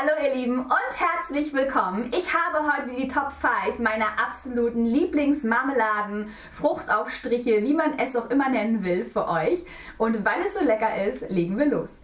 Hallo ihr Lieben und herzlich willkommen. Ich habe heute die Top 5 meiner absoluten Lieblingsmarmeladen, Fruchtaufstriche, wie man es auch immer nennen will, für euch. Und weil es so lecker ist, legen wir los.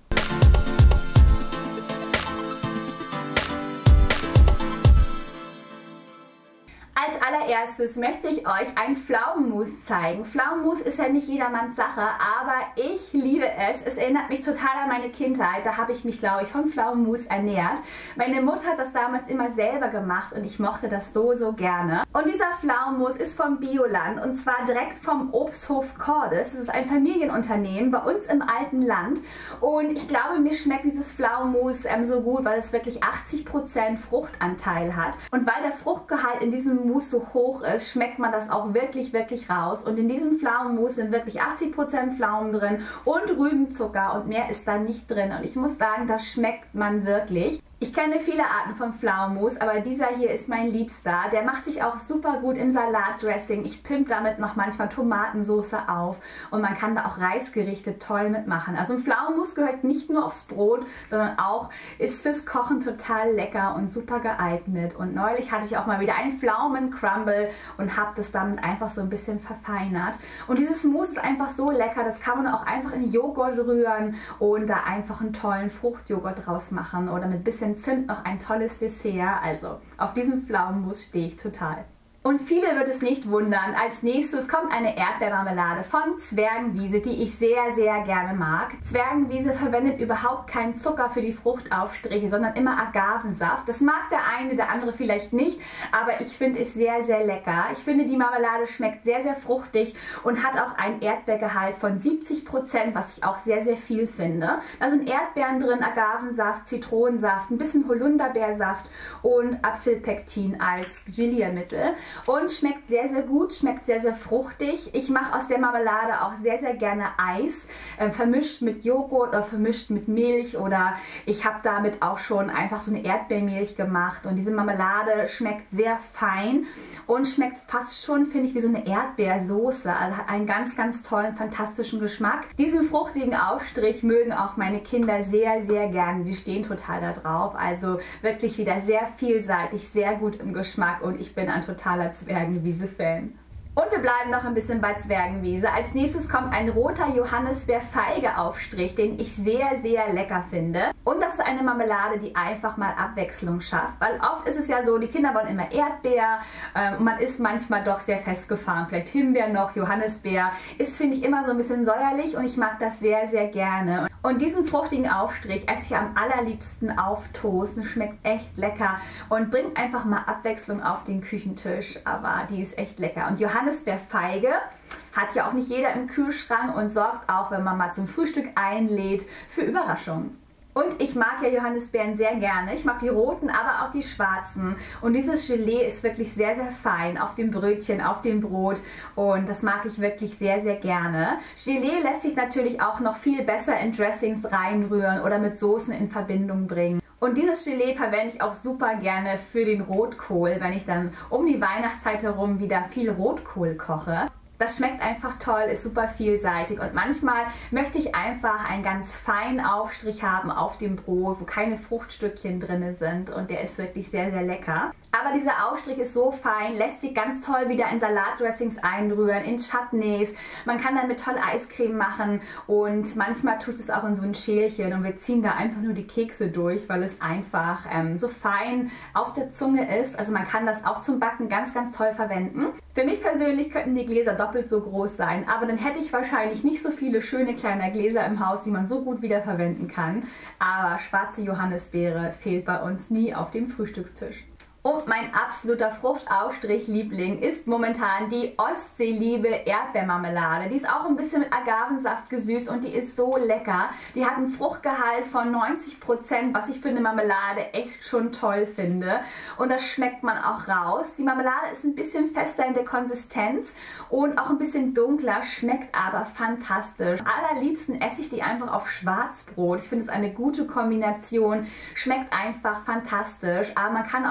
Als allererstes möchte ich euch ein Pflaumenmus zeigen. Pflaumenmus ist ja nicht jedermanns Sache, aber ich liebe es. Es erinnert mich total an meine Kindheit. Da habe ich mich, glaube ich, vom Pflaumenmus ernährt. Meine Mutter hat das damals immer selber gemacht und ich mochte das so gerne. Und dieser Pflaumenmus ist vom Bioland und zwar direkt vom Obsthof Cordes. Das ist ein Familienunternehmen bei uns im alten Land. Und ich glaube, mir schmeckt dieses Pflaumenmus so gut, weil es wirklich 80% Fruchtanteil hat. Und weil der Fruchtgehalt in diesem Mousse so hoch ist, schmeckt man das auch wirklich raus. Und in diesem Pflaumenmus sind wirklich 80% Pflaumen drin und Rübenzucker und mehr ist da nicht drin. Und ich muss sagen, das schmeckt man wirklich. Ich kenne viele Arten von Pflaumenmus, aber dieser hier ist mein Liebster. Der macht sich auch super gut im Salatdressing. Ich pimpe damit noch manchmal Tomatensauce auf und man kann da auch Reisgerichte toll mitmachen. Also ein Pflaumenmus gehört nicht nur aufs Brot, sondern auch ist fürs Kochen total lecker und super geeignet. Und neulich hatte ich auch mal wieder einen Pflaumencrumble und habe das damit einfach so ein bisschen verfeinert. Und dieses Mousse ist einfach so lecker, das kann man auch einfach in Joghurt rühren und da einfach einen tollen Fruchtjoghurt draus machen oder mit ein bisschen Zimt noch ein tolles Dessert. Also auf diesen Pflaumenmus stehe ich total. Und viele wird es nicht wundern, als nächstes kommt eine Erdbeermarmelade von Zwergenwiese, die ich sehr gerne mag. Zwergenwiese verwendet überhaupt keinen Zucker für die Fruchtaufstriche, sondern immer Agavensaft. Das mag der eine, der andere vielleicht nicht, aber ich finde es sehr lecker. Ich finde, die Marmelade schmeckt sehr fruchtig und hat auch einen Erdbeergehalt von 70%, was ich auch sehr viel finde. Da sind Erdbeeren drin, Agavensaft, Zitronensaft, ein bisschen Holunderbeersaft und Apfelpektin als Geliermittel. Und schmeckt sehr gut, schmeckt sehr fruchtig. Ich mache aus der Marmelade auch sehr gerne Eis, vermischt mit Joghurt oder vermischt mit Milch oder ich habe damit auch schon einfach so eine Erdbeermilch gemacht. Und diese Marmelade schmeckt sehr fein und schmeckt fast schon, finde ich, wie so eine Erdbeersoße. Also hat einen ganz tollen, fantastischen Geschmack. Diesen fruchtigen Aufstrich mögen auch meine Kinder sehr gerne. Die stehen total da drauf. Also wirklich wieder sehr vielseitig, sehr gut im Geschmack und ich bin ein totaler Zwergenwiese-Fan. Und wir bleiben noch ein bisschen bei Zwergenwiese. Als nächstes kommt ein roter Johannisbeer-Feige-Aufstrich, den ich sehr lecker finde. Und das ist eine Marmelade, die einfach mal Abwechslung schafft. Weil oft ist es ja so, die Kinder wollen immer Erdbeer. Man ist manchmal doch sehr festgefahren. Vielleicht Himbeer noch, Johannisbeer. Ist, finde ich, immer so ein bisschen säuerlich und ich mag das sehr gerne. Und diesen fruchtigen Aufstrich esse ich am allerliebsten auf Toast. Und schmeckt echt lecker und bringt einfach mal Abwechslung auf den Küchentisch. Aber die ist echt lecker. Und Johannisbeerfeige hat ja auch nicht jeder im Kühlschrank und sorgt auch, wenn man mal zum Frühstück einlädt, für Überraschungen. Und ich mag ja Johannisbeeren sehr gerne. Ich mag die roten, aber auch die schwarzen. Und dieses Gelee ist wirklich sehr fein auf dem Brötchen, auf dem Brot. Und das mag ich wirklich sehr gerne. Gelee lässt sich natürlich auch noch viel besser in Dressings reinrühren oder mit Soßen in Verbindung bringen. Und dieses Gelee verwende ich auch super gerne für den Rotkohl, wenn ich dann um die Weihnachtszeit herum wieder viel Rotkohl koche. Das schmeckt einfach toll, ist super vielseitig und manchmal möchte ich einfach einen ganz feinen Aufstrich haben auf dem Brot, wo keine Fruchtstückchen drin sind und der ist wirklich sehr lecker. Aber dieser Aufstrich ist so fein, lässt sich ganz toll wieder in Salatdressings einrühren, in Chutneys. Man kann damit toll Eiscreme machen und manchmal tut es auch in so ein Schälchen und wir ziehen da einfach nur die Kekse durch, weil es einfach so fein auf der Zunge ist. Also man kann das auch zum Backen ganz toll verwenden. Für mich persönlich könnten die Gläser doppelt so groß sein, aber dann hätte ich wahrscheinlich nicht so viele schöne kleine Gläser im Haus, die man so gut wieder verwenden kann. Aber schwarze Johannisbeere fehlt bei uns nie auf dem Frühstückstisch. Und mein absoluter Fruchtaufstrich-Liebling ist momentan die Ostseeliebe Erdbeermarmelade. Die ist auch ein bisschen mit Agavensaft gesüßt und die ist so lecker. Die hat einen Fruchtgehalt von 90%, was ich für eine Marmelade echt schon toll finde. Und das schmeckt man auch raus. Die Marmelade ist ein bisschen fester in der Konsistenz und auch ein bisschen dunkler, schmeckt aber fantastisch. Am allerliebsten esse ich die einfach auf Schwarzbrot. Ich finde es eine gute Kombination, schmeckt einfach fantastisch, aber man kann auch wieder gut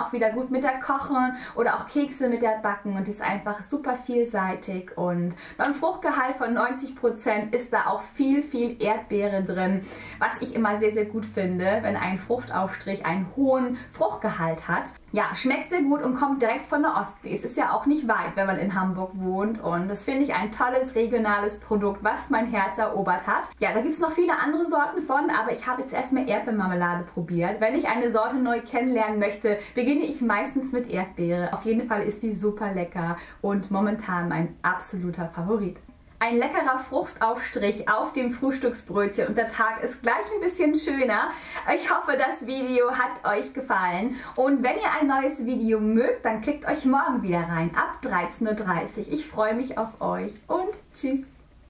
gut mit der kochen oder auch Kekse mit der backen und die ist einfach super vielseitig. Und beim Fruchtgehalt von 90% ist da auch viel Erdbeere drin, was ich immer sehr gut finde, wenn ein Fruchtaufstrich einen hohen Fruchtgehalt hat. Ja, schmeckt sehr gut und kommt direkt von der Ostsee. Es ist ja auch nicht weit, wenn man in Hamburg wohnt und das finde ich ein tolles regionales Produkt, was mein Herz erobert hat. Ja, da gibt es noch viele andere Sorten von, aber ich habe jetzt erstmal Erdbeermarmelade probiert. Wenn ich eine Sorte neu kennenlernen möchte, beginne ich meistens mit Erdbeere. Auf jeden Fall ist die super lecker und momentan mein absoluter Favorit. Ein leckerer Fruchtaufstrich auf dem Frühstücksbrötchen und der Tag ist gleich ein bisschen schöner. Ich hoffe, das Video hat euch gefallen und wenn ihr ein neues Video mögt, dann klickt euch morgen wieder rein ab 13:30 Uhr. Ich freue mich auf euch und tschüss!